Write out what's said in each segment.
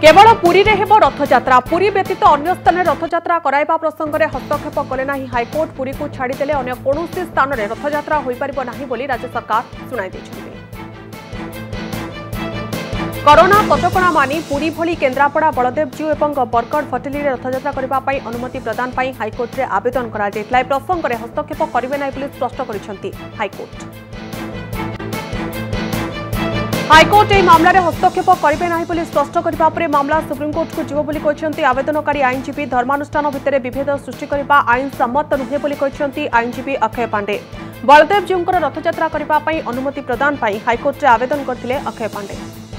केवल पुरी रे हेबो रथयात्रा पुरी व्यतीत अन्य स्थान में रथयात्रा कराइबा प्रसंग में हस्तक्षेप कले ना हाइकोर्ट पुरी को छाड़देले अन्य कौनसी स्थान में रथयात्रा हो पारिबो नाही बोली राज्य सरकार सुनाई दैछन्ति। कोरोना कटकणा मानि पुरी भली केन्द्रापड़ा बलदेवजीउ एवं बरगढ़ फटेली रथयात्रा करबा पई अनुमति प्रदान पई हाइकोर्ट रे आवेदन करा जायतला। ए प्रसंग में हस्तक्षेप करिवे नाही बोली स्पष्ट करिसन्ति हाइकोर्ट। हाइकोर्ट यह मामलें हस्तक्षेप करेंगे ना बोली स्पष्ट करने पर मामला सुप्रीमकोर्ट को जीव बोली कहते आवेदनकारी आईनजीवी धर्मानुष्ठान भितर विभेद सृष्टि करने आईन सम्मत नुहे बोली कहते आईनजीवी अक्षय पांडे। बलदेवजीउंकर रथयात्रा करने अनुमति प्रदान पर हाइकोर्ट में आवेदन करते अक्षय पांडे।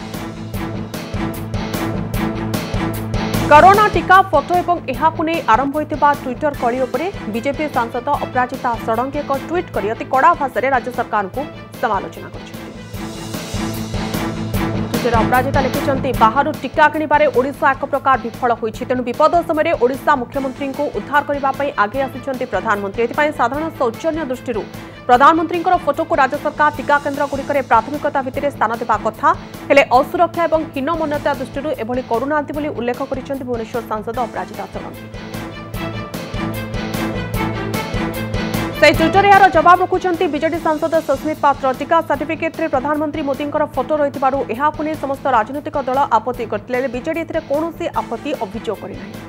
कोरोना टीका फोटो एवं यहाकु नहीं आरंभ होइतिबा ट्विटर कली उपरे बीजेपी सांसद अपराजिता षडंगी एक ट्वीट कर अति कड़ा भाषा राज्य सरकार को समालोचना कर। अपराजिता लिखिंट बाहर टीका किणवे ओडिशा एक प्रकार विफल होती तेणु विपद समय ओडिशा मुख्यमंत्री को उद्धार करने आगे आसिंट प्रधानमंत्री। एथिपाई साधारण सौजन्य दृष्टि प्रधानमंत्री फोटो को राज्य सरकार टीका केन्द्र गुड़िक प्राथमिकता भित्तिरे स्थान देवा कथा हेले असुरक्षा और हीन मान्यता दृष्टि एभली करूना उल्लेख कर भुवनेश्वर सांसद अपराजिता षडंगी। से ट्विटर यार जवाब रखुंट बीजेडी सांसद सुस्मित पात्र। टीका सर्टिफिकेट रे प्रधानमंत्री मोदी फोटो रही समस्त राजनीतिक दल आपत्ति करते बीजेडी कौन आपत्ति अभियोग करना।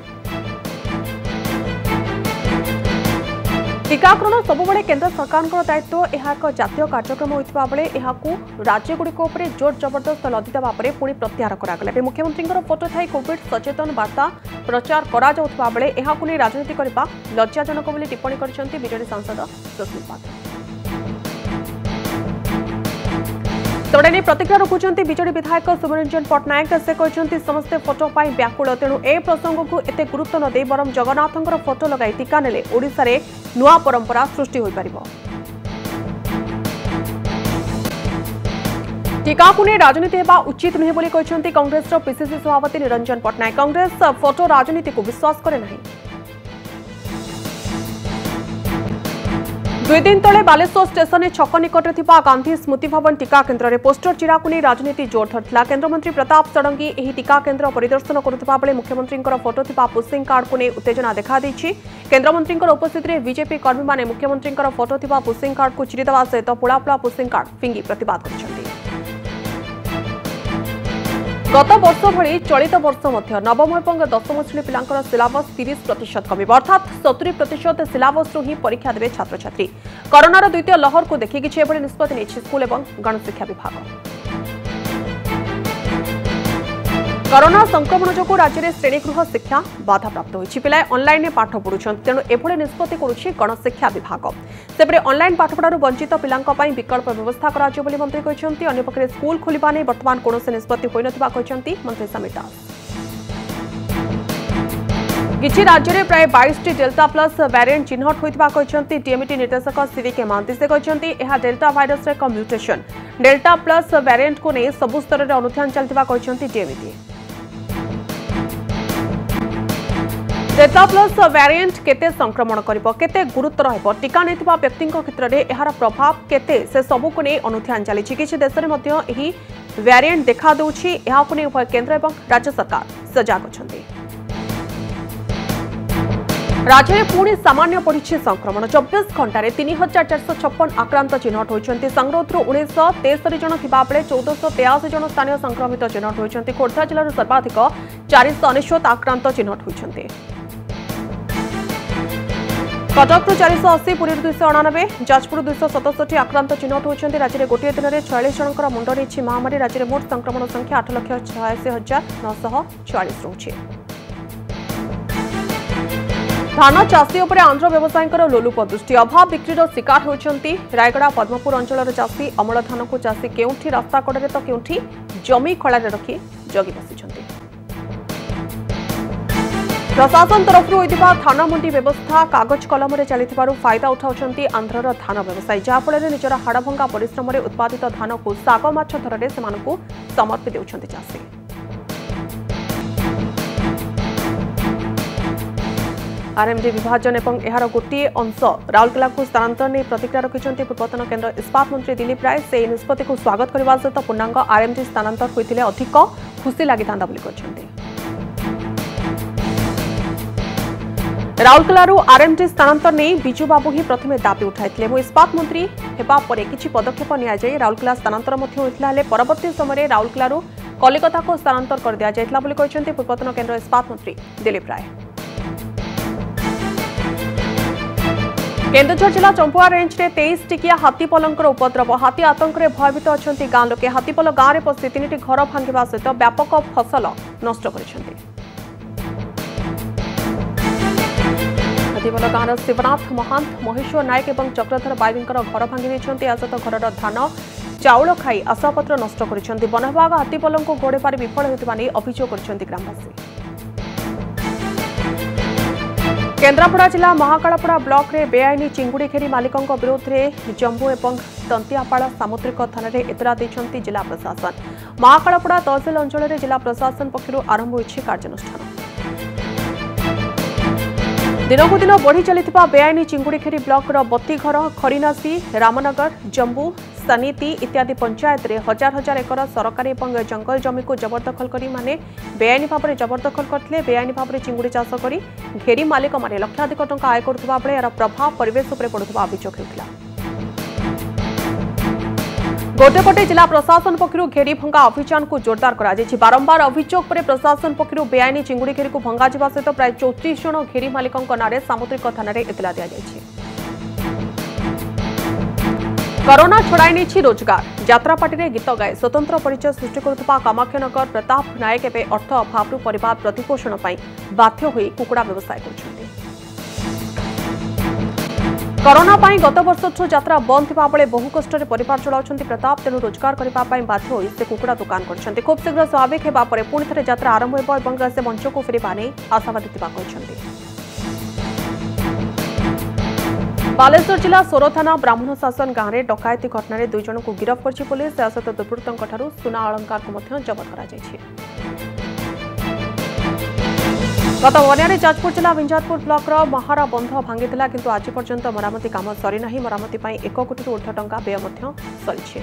टीकाकरण सबुबले केन्द्र सरकार दायित्व यह एक जातीय कार्यक्रम होता बेले राज्यगुड़िक जोर जबरदस्त लदी देवा पुणी प्रत्याहार करागला। मुख्यमंत्री फोटो थाई कोविड सचेतन वार्ता प्रचार करा बेले नहीं राजनीति करने लज्जाजनक बोली टिप्पणी कर बीजेडी सांसद सुस्मित पात्र। तोड़े नहीं प्रतिक्रिया रखुंट बीजेडी विधायक सुब्रंजन पट्टनायक। से कहते समस्ते फोटो पर व्याकुल तेणु ए प्रसंग को एत गुरुत्व न दे बरं जगन्नाथंकर फोटो लगाई टीका नेले ओडिशा रे नुआ परंपरा सृष्टि हो पारिबो। टीका को नहीं राजनीति हेबा उचित नुहे बोली कहते कांग्रेस पीसीसी सभापति निरंजन पट्टनायक। कांग्रेस फोटो राजनीति को विश्वास करे नहीं। 2 दिन तले बालेश्वर स्टेशन छक निकट थिबा गांधी स्मृति भवन टीका केन्द्र में पोस्टर चिरा को नहीं राजनीति जोर धरता। केन्द्रमंत्री प्रताप षडंगी यह टीका केन्द्र परिदर्शन करुवा बेले मुख्यमंत्री फोटो थिबा पुशिंग कार्ड को नहीं उत्तेजना देखा देछि। केन्द्रमंत्री उपस्थित में बीजेपी कर्मी माने मुख्यमंत्री फोटो थिबा पुशिंग कार्ड को चिरीदेवा सहित पोड़ापोड़ा पुशिंग कार्ड फिंगी प्रतिवाद करछन्ति। गत वर्ष भली चलित वर्ष मध्य नवम और दशम श्रेणी पिलांकर सिलेबस 30% कमिब अर्थात 70% सिलेबस ही परीक्षा देवे छात्र छात्री। कोरोनार द्वितीय लहर को देखि किछि एभली निष्पत्ति नेछि स्कूल एवं गणशिक्षा विभाग। कोरोना संक्रमण जोगु राज्य में श्रेणीगृह शिक्षा बाधाप्राप्त होइछि। पिलाए ऑनलाइन पाठ पढ़ुछन्ति तेणु एभली निष्पत्ति करुछि गणशिक्षा विभाग। सेपरे ऑनलाइन पाठपढ़ार वंचित पिलांक पई विकल्प व्यवस्था कराजियो बोली मंत्री कहछन्ति। अन्य पक्षे स्कूल खोलिबा नै वर्तमान कोनोसी निष्पत्ति होई नथिबा कहछन्ति मंत्री समिता। किछि राज्य में प्राय 22 डेल्टा प्लस वेरिएंट चिन्हट होइथिबा कहछन्ति डीएमटी निर्देशक सीवीके महांती। से कहछन्ति एहा डेल्टा भाइरस रे एक म्यूटेशन डेल्टा प्लस वेरिएंट को नै सबु स्तर रे अनुध्यान चलतिबा कहछन्ति डीएमटी। डेल्टा प्लस वेरिएंट केते संक्रमण करिबो केते गुरुतर हेबो टीका नेथिबा व्यक्ति क्षेत्र में यार प्रभाव केते से सबु को नै अनुध्यान चली। किछि देश में मध्य एही वेरिएंट देखा दउछि एहाकु नै उभय केंद्र एवं राज्य सरकार सजग अछन्ति। राज्य में पुणी सामान्य बढ़ी संक्रमण 24 घंटे 3456 आक्रांत चिन्हट होती। संगरोधर 1963 जन थिबा बेले 1483 जन स्थानीय संक्रमित चिन्हट होती। खोर्धा जिलार सर्वाधिक 499 आक्रांत चिन्हट होती। कटक 480 पुरी 299 जाजपुर 267 आक्रांत चिन्हट होती। राज्य में गोटे दिन में 46 जनकर मुंड नहीं महामारी। राज्य में मोट संक्रमण संख्या 8,86,946 रही। धान चाषी उपर आंध्र व्यवसायींकर लोलुप दृष्टि अभाव बिक्रीर शिकार होती। रायगड़ा पद्मपुर अंचल चाषी अमल धान को चाषी केउठी रास्ता कड़े तो केउठी जमी खलारे रखी जगी बसी। प्रशासन तरफ धान मंडी व्यवस्था कागज कलम चली फायदा उठाउछन्ति आंध्रर धान व्यवसायी जहाँफल निजर हाड़भंगा परिश्रम उत्पादित धान को साग माछ धररे सेमानकु समर्पी देउछन्ति चाषी। आरएमडी विभाजन एवं यार गोटे अंश राउरकेला को स्थानांतर नहीं प्रतिक्रिया रखिंट पूर्वतन केन्द्र इस्पात मंत्री दिलीप राय। से निष्पत्ति को स्वागत करने सहित पूर्णांग आरएमडी स्थानांतर होते अधिक खुशी लगी था। राउरकेलू आरएमटी स्थानांतर नहीं बिजू बाबू ही प्रथम दाबी उठाई और इस्पात मंत्री होगा किसी पदक्षेप नि राउरकेला स्थानांतर परवर्ती समय राउरकेलू कलिकता को स्थानांतर कर दिया जायतिला बोली कहते पूर्वतन केंद्र इस्पात मंत्री दिलीप राय। केन्दुझर जिला चंपुआ रेंज में 23 टिकिया हाथीपलंकर उपद्रव हाथी आतंक में भयभीत अच्छा गाँ लोके हाथीपल गाँव में पशि 3टी घर भांगा सहित व्यापक फसल नष्ट कर हाथीपल गाँव शिवनाथ महांत महेश्वर नायक और चक्रधर बाईर घर भांगी सहित घर धान चाउल खाई आशापत्र नष्ट कर वन विभाग हाथीपल को घोड़े विफल होता अभियोग कर ग्रामवासी। केन्द्रापड़ा जिला महाकालपड़ा ब्लॉक रे बेआईनी चिंगुड़ी घेरी मालिकों विरोध में जम्मू और दंतियापाड़ सामुद्रिक थाना एतला देते जिला प्रशासन। महाकालपड़ा तहसिल अंचल में जिला प्रशासन पक्षर आरंभ होइछि कार्यानुष्ठान। दिनकू दिन बढ़ी चलता बेआईनी चिंगुड़ी घेरी ब्लॉक बत्तीघर खरीनासी रामनगर जम्बू सनीति इत्यादि पंचायत रे हजार हजार एकर सरकारी और जंगल जमी को जबरदखल करी माने बेआईनी भाव में जबरदखल करते बेआईनी भाव में चिंगुड़ी चाष कर घेरी मालिक माने लक्षाधिक टंका आय करुवा बेले यार प्रभाव परिवेश उपर पड़ुवा अभियोग होता। गोटेपटे जिला प्रशासन पक्षर घेरी भंगा अभियान को जोरदार कर बारंबार अभियोग पर प्रशासन पक्षर बेआईनी चिंगुड़ी घेरी को भंगा सहित प्राय 34 जन घेरी मालिकों नारे सामुद्रिक थाना एतला दि जाएगी। कोरोना छड़ाई नहीं रोजगार यात्रापाटी में गीत गाए स्वतंत्र परिचय सृष्टि करुवा कामाक्षनगर प्रताप नायक एवं अर्थ अभाव परिवार प्रतिपोषण बाध्य होई कुकुड़ा व्यवसाय कर कोरोना गत वर्ष यात्रा बंद थिबा बेले बहु कष्ट परिवार चलाउछन्ति प्रताप तेणु रोजगार करने बाध्य होई से कुकुड़ा दुकान करछन्ति। खूब शीघ्र स्वाभाविक हेबा परे पुणी थरे यात्रा आरंभ हेबो एवं से मंच को फेरिबा नै आशावादी थिबा कहछन्ति। बालेश्वर जिला सोर थाना ब्राह्मण शासन गाँव में डकायती घटना 2 जन को गिरफ्त कर पुलिस सहित दुर्वृत्तों सुना अलंकार को जबत कर गत बन्या जाजपुर जिला विंजारपुर ब्लॉक महारा बंध भांगी किंतु आज पर्यंत मरामती काम सरीना मरामती 1 कोटी ऊर्ध्व टंका व्यय सरी।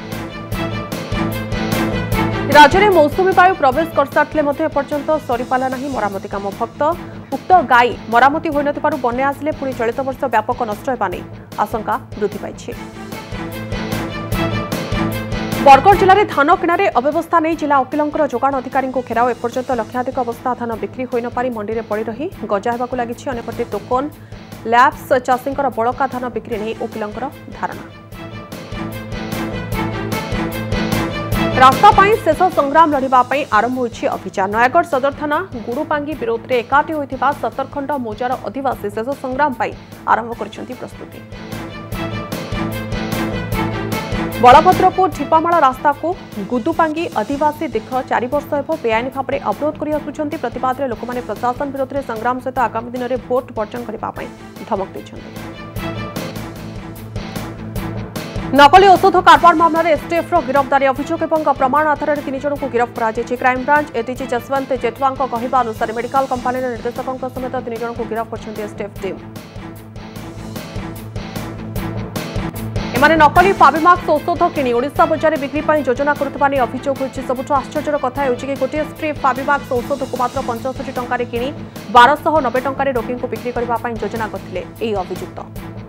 राज्य में मौसुमी वायु प्रवेश कर सारे एपर्यंत सरीपाला नहीं मरामती काम भक्त उक्त गाई मरामती हो बन्या आसिले पुणी चलित वर्ष व्यापक नष्ट होगा आशंका वृद्धि पाई। बरगढ़ जिले में धान किणारे अव्यवस्था नहीं जिला वकिलों जोगाण अधिकारी को घेराव एपर्यंत लक्षाधिक अवस्था धान बिक्री हो न पारी मंडी में पड़ रही गजा होगा लगी अनेपटे टोकन लैब्स चाषी बड़का धान बिक्री नहीं वकिलों धारणा। रास्ता पाई शेष संग्राम लड़िबा पाई आरंभ होइछि अभियान नयागढ़ सदर थाना गुड़ुपांगी विरोध में एकाठी होइथिबा 17 खंड मोजार आदिवासी शेष संग्राम पाई आरंभ करिसेंति प्रस्तुति। बलभद्रपुर ढिपामाला रास्ता को गुदुपांगी आदिवासी दीर्घ 4 वर्ष हेब बेआईन भाव में अवरोध कर आसुछन्ति प्रतिवाद में लोक मैंने प्रशासन विरोध में संग्राम सहित आगामी दिन में भोट वर्जन करने धमक देछन्ति। नकली औषध कारबार मामला में एसटीएफ गिरफ्तारी अभियोग और प्रमाण आधार में 3 जन को गिरफ्त कर क्राइमब्रांच एडीजी जसवंत जेठवा कहवा अनुसार मेडिकल कंपानी निर्देशकों समेत 3 जन को गिरफ्त कर एसटीएफ टीम। एमाने नकली फाबिमाक्स औषध किणी ओडिशा बजार में बिक्री पर योजना करुवा अभियोग होइछि। सबुठ आश्चर्यर कथा हेउछि कि गोटे स्ट्रिप फाबिमाक्स औषध को मात्र 65 टंका किणी 1290 टंका रोगी को बिक्री करने योजना करथिले एही अभियुक्त।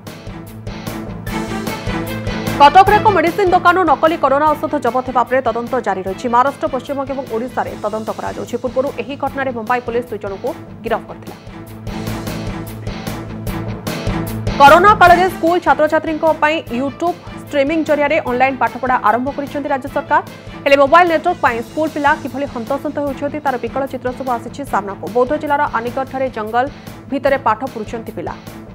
कटक एक मेडिसिन दुकान नकली कोरोना औषध जबत होगा तदंत जारी रही महाराष्ट्र पश्चिम और ओडिशा रे तदंत कर पूर्व यह घटन मुंबई पुलिस 2 जन को गिरफ्त करथिला। कोरोना काल में स्कूल छात्र छात्री यूट्यूब स्ट्रीमिंग जरिया ऑनलाइन पाठपढ़ा आरंभ कर राज्य सरकार हेले मोबाइल नेटवर्क पर स्कूल पिला किभली हंतसंत होती तार विकल चित्र सब आसी सामना को। बौद्ध जिलार आनिगढ़ ठारे जंगल भितर पाठ पढ़ुंट पिला।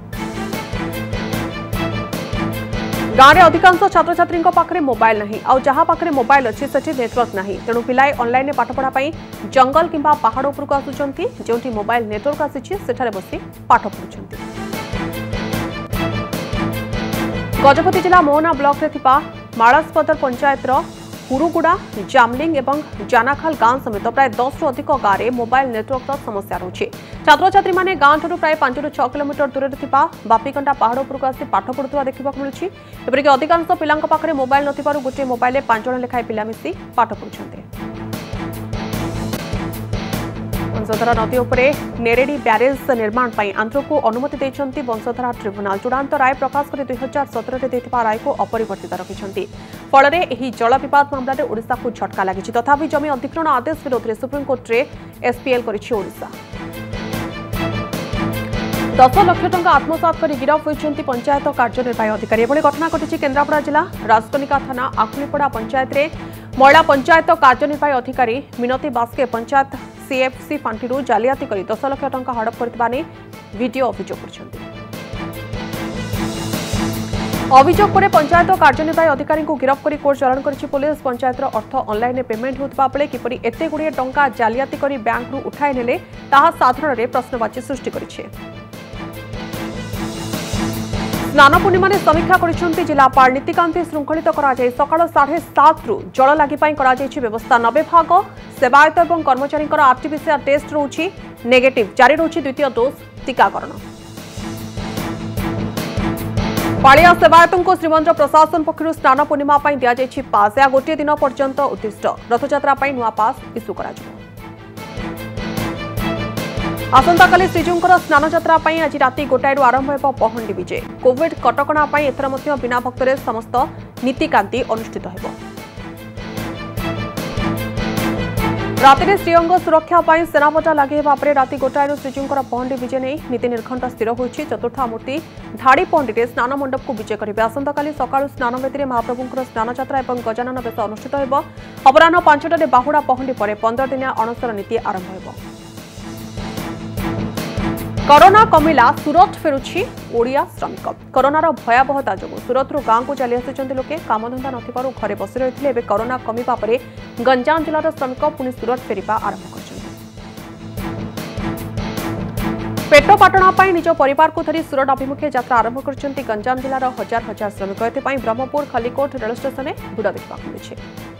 गाँव में अधिकांश छात्र छात्री पाखे मोबाइल नहीं आउ जहाँ पाखे मोबाइल अच्छी सेठी नेटवर्क नहीं तेणु पिलाए ऑनलाइन पाठपढ़ा जंगल किंबा पहाड़ उपरक आसुंच जो मोबाइल नेटवर्क आसी बसी पाठ पढ़ुंट। गजपति जिला मोहना ब्लॉक रे थिपा मालासपदर पंचायत हुरुगुड़ा जामलिंग और जानाखाल गांव समेत प्राय 10 रु अधिक गाँव में मोबाइल नेटवर्क समस्या रही। छात्र छात्री माने गांव ठूँ प्राय 5 ରୁ 6 किलोमीटर दूर थिपा बापीकंटा पहाड़ उपरक आसी पाठ पढ़ुवा देखा मिलूँ। एपरिक अधिकांश पिला पाखे मोबाइल नथिबारु गोटे मोबाइल 5 जन लेखाएं पिला मिसी पाठ पढ़ुछन्ते। वंशधरा नदी उपरे नेरेडी ब्यारेज निर्माण पर आंध्र को अनुमति देते वंशधरा ट्रिब्यूनाल चूड़ांत राय प्रकाश कर 2017 राय को अपरिवर्तित रखिंट फल जल विवाद मामलें ओडिशा को झटका लगी तथापि जमी अधिग्रहण आदेश विरोध में सुप्रीमकोर्ट एसपीएल करोडिशा 10 लाख टंका आत्मसात कर गिरफ होती पंचायत कार्यनिर्वाही अधिकारी एभली घटना घटी केन्द्रापड़ा जिला राजकनिका थाना आखुलीपड़ा पंचायत रे महिला पंचायत कार्यनिर्वाही अधिकारी मिनती बास्के पंचायत सीएफसी पांठी जालियाती कर 10 लाख टंका हड़प कर वीडियो अभियोग कर अभियोग पर पंचायत कार्यनिर्वाही अधिकारी को गिरफ कर कोर्ट चालाण कर पुलिस पंचायत अर्थ ऑनलाइन पेमेंट होता बेले किपरि एते गुड़िए टंका जालियाती कर बैंक रु उठाई नेले ताहा साधारण प्रश्नवाची सृष्टि करिछे। स्नान पूर्णिमा समीक्षा कर जिलापाल नीतिकांति श्रृंखलित कराई सकाल 7:30 रु जल लगी व्यवस्था 90 भाग सेवायत और कर्मचारी आरटीपीसीआर टेस्ट रोची नेगेटिव जारी रोची द्वितीय डोज टीकाकरण पालिया सेवायतों को श्रीमंदिर प्रशासन पक्षर स्नान पूर्णिमा दि पास या गोटे दिन पर्यंत उद्दिष्ट रथयात्रा नुआ पास इस्यू कर आसंता काली श्रीजूंकर स्नान यात्रा आज राति 1 आरंभ हो पहंडी विजे कोविड कटकणा एथर बिना भक्तरे समस्त नीतिकांति अनुष्ठित हो राति श्रीअंग सुरक्षा सेनापटा लगे राति 1 श्रीजूंकर पहंडी विजे नहीं नीति निर्घंट स्थिर होती चतुर्था मूर्ति धाड़ी पहंडी स्नान मंडप को विजे करेंगे आसंता काली सकाळु स्नान बेदी महाप्रभुंकर स्नान यात्रा और गजानन बेश अनुष्ठित हो अपराह 5टारे बाहुड़ा पहंडी पर 15 दिनिया अणसर नीति आरंभ हो कोरोना कमिला सूरत फेरुछि ओडिया श्रमिक कोरोनार भयावहता जो सूरत गाँ को चली आसी लोके कामधंदा नथिबारु घरे बसी रही है कोरोना कमिबा परे गंजाम जिलार श्रमिक पुणी सूरत फेरिबा आरंभ कर पेटपाटणा निज परिवार को धरी सूरत अभिमुखे यात्रा आरंभ कर गंजाम जिलार हजार हजार श्रमिक एथपाई ब्रह्मपुर खलिकोट रेल स्टेशन भिड़ देखा मिली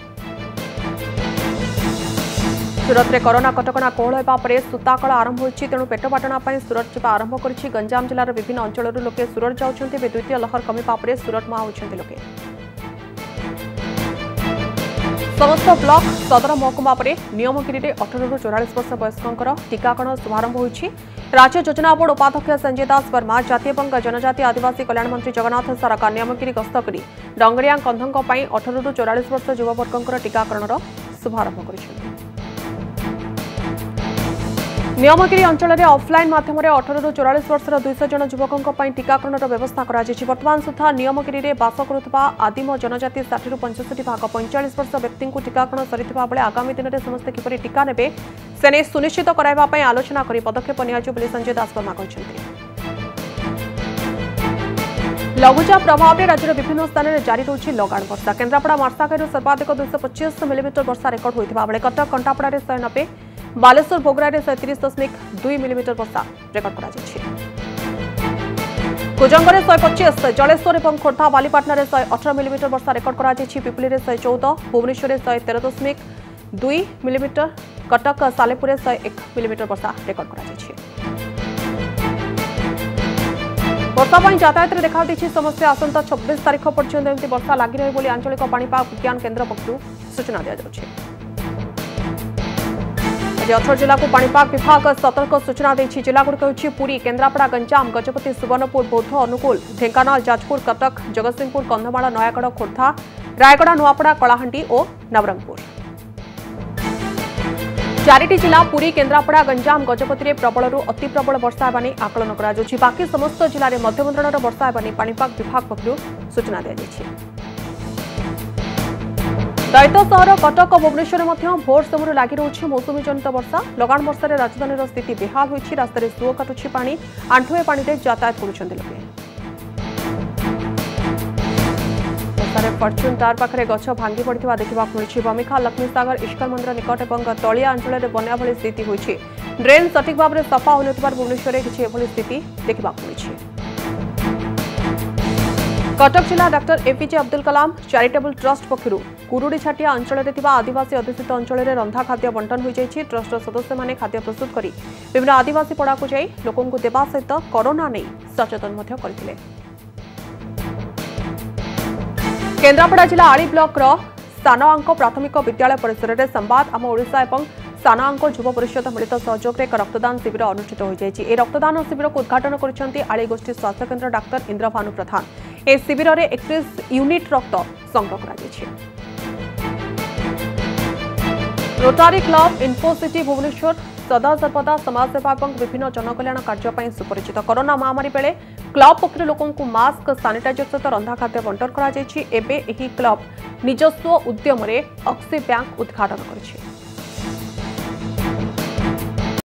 सूरत में कोरोना कटकणा कोहल होगा सूताकल आरंभ होती तेणु पेटपाटणा सूरत जावा आरंभ कर गंजाम जिलार विभिन्न अंचल लोके सूरत जाउछन्ति द्वितीय लहर कमिबा परे सूरत मुहां होइछन्ति लोके समस्त ब्लॉक सदर महकुमा परे नियमगिरी में 18 ରୁ 44 वर्ष वयस्कर टीकाकरण शुभारंभ होइछि राज्य योजना बोर्ड उपाध्यक्ष संजय दास वर्मा जातीय और जनजाति आदिवासी कल्याण मंत्री जगन्नाथ सारा नियमगिरी गस्त कर डंगरिया कंधों 18 ରୁ 44 वर्ष युववर्ग टीकाकरण शुभारंभ कर नियमगिरी अंचल में ऑफलाइन माध्यम 18 ରୁ 44 वर्षर 200 जन युवकों टीकाकरण व्यवस्था बर्तमान सुधा नियमगिरी में बास करुवा आदिम जनजाति 60 ରୁ 65 भाग 45 वर्ष व्यक्ति को टीकाकरण सरिथिबा बेले आगामी दिन में समस्त किपरि टीका नेबे सेने सुनिश्चित कराइबा आलोचना कर पदक्षेप नियाजियो बोली संजय दास वर्मा कहछन्ति। लघुचाप प्रभाव में राज्यर विभिन्न स्थान में जारी रही लगाण वर्षा केन्द्रापड़ा मार्साघाई सर्वाधिक 225 मिलीमीटर वर्षा रेकर्ड होता बेले कटक कंटापड़ा 190 बालेश्वर भोगराई 130.2 मिलीमीटर वर्षा रेकर्ड कुजंग 125 जलेश्वर और खोर्धा बालीपाटना 118 मिलीमीटर वर्षा record Pipili 114 Bhubaneswar 113.2 millimetre Cuttack Salepur 101 millimetre वर्षा रेकर्ड वर्षा यातायात में देखा समस्या आसंता 26 तारीख पर्यंत एमती वर्षा लगी रही आंचलिक पाणीपाग विज्ञान केन्द्र पक्षर सूचना दी जाए। 18 जिला को पाणीपाग विभाग सतर्क सूचना देछि जिलागुड़िक होछि पुरी केन्द्रापड़ा गंजाम गजपति सुवर्णपुर बौद्ध अनुकूल ढेंकानाल जाजपुर कटक जगतसिंहपुर कंधमाल नयागढ़ खोर्धा रायगड़ा नुआपड़ा कलाहांडी और नवरंगपुर 4टी जिला पुरी केन्द्रापड़ा गंजाम गजपति में प्रबल अति प्रबल वर्षा होगा आकलन कर बाकी समस्त जिले में मध्यम धरणर वर्षा होगा पाणीपाग विभाग पक्षर सूचना दी जाएगी। दैत्य सहर कटक और भुवनेश्वर में भोर समय लगी रही मौसुमी जनित वर्षा लगाण वर्षा राजधानी स्थिति बेहाल होती रास्तार सुओ काटुछि पानी आंठुए पानी यातायात करुछन्ति लोके फर्चून टार पाखे गछ भांगी पड़ा देखा मिली बमिखा लक्ष्मीसागर ईश्वर मंदिर निकट और तलिया अंचल में बन्या भली स्थिति होती ड्रेन सठिक भाव में सफा हो भुवनेश्वर किसी स्थिति देखा मिली। कटक जिला doctor APJ Abdul Kalam charitable trust पक्षर कुरुड़ी छाटिया अंचल में आदिवासी अध्युषित अंचल में रंधा खाद्य बंटन हो ट्रस्ट सदस्य मैंने खाद्य प्रस्तुत कर विभिन्न आदिवासी पड़ा को जाई लोकों को देवा सहित कोरोना नहीं सचेतन करते। केन्द्रापड़ा जिला आली ब्लॉक स्थानांक प्राथमिक विद्यालय परिसर में संबाद आम ओडिशा और सानांग युव परिषद मिलित सहयोग एक रक्तदान शिविर अनुष्ठित हो जाएगी। रक्तदान शिविर को उद्घाटन कर आली गोष्ठी स्वास्थ्य केन्द्र डाक्तर इंद्रभानु प्रधान। ए शिविर में 31 यूनिट रक्त संग्रह कर रोटारी क्लब इन्फोसिटी भुवनेश्वर सदासर्वदा समाजसेवा और विभिन्न जनकल्याण कार्य सुपरिचित। कोरोना महामारी बेले क्लब पक्ष लोकों मास्क सानिटाइजर सहित रंधा खाद्य बंटन कर क्लब निजस्व उद्यम ऑक्सी बैंक उद्घाटन कर।